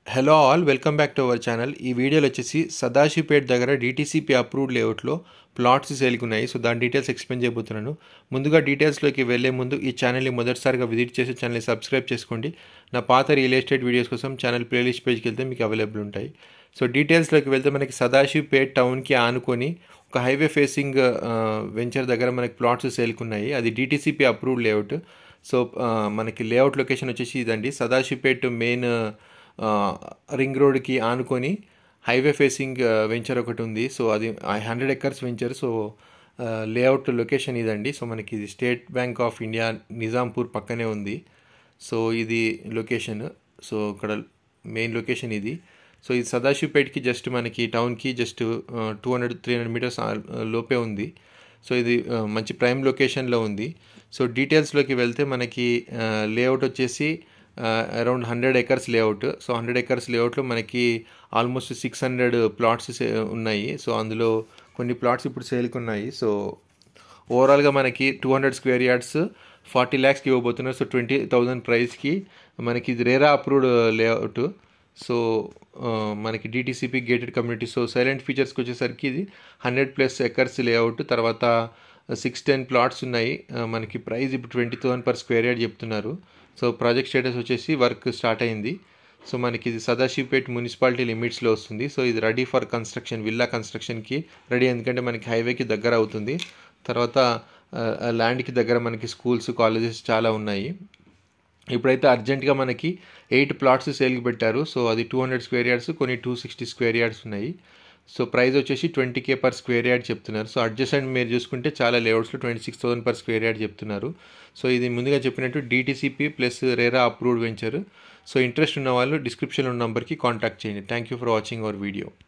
Hello all, welcome back to our channel. ఈ వీడియోలో వచ్చేసి సదాశివపేట్ దగ్గర DTCP అప్రూవ్డ్ లేఅవుట్లో ప్లాట్స్ సేల్కి ఉన్నాయి. సో దాని డీటెయిల్స్ ఎక్స్ప్లెయిన్ చేయబోతున్నాను. ముందుగా డీటెయిల్స్లోకి వెళ్ళే ముందు ఈ ఛానల్ని మొదటిసారిగా విజిట్ చేసి ఛానల్ని సబ్స్క్రైబ్ చేసుకోండి. నా పాత రియల్ ఎస్టేట్ వీడియోస్ కోసం ఛానల్ ప్లేలిస్ట్ పేజ్కి వెళ్తే మీకు అవైలబుల్ ఉంటాయి. సో డీటెయిల్స్లోకి వెళ్తే మనకి సదాశివపేట్ టౌన్కి ఆనుకొని ఒక హైవే ఫేసింగ్ వెంచర్ దగ్గర మనకి ప్లాట్స్ సేల్కి ఉన్నాయి. అది DTCP అప్రూవ్డ్ లేఅవుట్. సో మనకి లేఅవుట్ లొకేషన్ వచ్చేసి ఇదండి. సదాశివపేట్ మెయిన్ రింగ్ రోడ్కి ఆనుకొని హైవే ఫేసింగ్ వెంచర్ ఒకటి ఉంది. సో అది 100 acres venture. So layout location ఇదండి. సో మనకి ఇది State Bank of India Nizampur పక్కనే ఉంది. సో ఇది లొకేషన్. సో ఇక్కడ మెయిన్ లొకేషన్ ఇది. సో ఇది సదాశివపేట్కి జస్ట్ మనకి టౌన్కి జస్ట్ 200-300 మీటర్స్ లోపే ఉంది. సో ఇది మంచి ప్రైమ్ లొకేషన్లో ఉంది. సో డీటెయిల్స్లోకి వెళ్తే మనకి లేఅవుట్ వచ్చేసి around 100 acres layout. So 100 acres లేఅవుట్లో మనకి ఆల్మోస్ట్ 600 ప్లాట్స్ ఉన్నాయి. సో అందులో కొన్ని ప్లాట్స్ ఇప్పుడు సేల్కి ఉన్నాయి. సో ఓవరాల్గా మనకి 200 square yards 40 lakhsకి ఇవ్వబోతున్నారు. సో 20,000 ప్రైస్కి మనకి ఇది రేరా అప్రూవ్డ్ లేఅవుట్. సో మనకి DTCP gated community. So salient ఫీచర్స్కి వచ్చేసరికి ఇది 100+ acres లేఅవుట్. తర్వాత 610 ప్లాట్స్ ఉన్నాయి. మనకి ప్రైస్ ఇప్పుడు 20,000 per square yard చెప్తున్నారు. సో ప్రాజెక్ట్ స్టేటస్ వచ్చేసి వర్క్ స్టార్ట్ అయింది. సో మనకి ఇది సదాశివపేట్ మున్సిపాలిటీ లిమిట్స్లో వస్తుంది. సో ఇది రెడీ ఫర్ కన్స్ట్రక్షన్, విల్లా కన్స్ట్రక్షన్కి రెడీ, ఎందుకంటే మనకి హైవేకి దగ్గర అవుతుంది. తర్వాత ల్యాండ్కి దగ్గర మనకి స్కూల్స్, కాలేజెస్ చాలా ఉన్నాయి. ఇప్పుడైతే అర్జెంటుగా మనకి 8 plots సేల్కి పెట్టారు. సో అది 200 square yards, కొన్ని 260 square yards ఉన్నాయి. సో ప్రైస్ వచ్చేసి 20K per square yard చెప్తున్నారు. సో అడ్జసెంట్ మీరు చూసుకుంటే చాలా లేఅవుట్స్లో 26,000 per square yard చెప్తున్నారు. సో ఇది ముందుగా చెప్పినట్టు DTCP plus RERA approved venture. So interest ఉన్న వాళ్ళు డిస్క్రిప్షన్లో ఉన్న నెంబర్కి కాంటాక్ట్ చేయండి. Thank you for watching our video.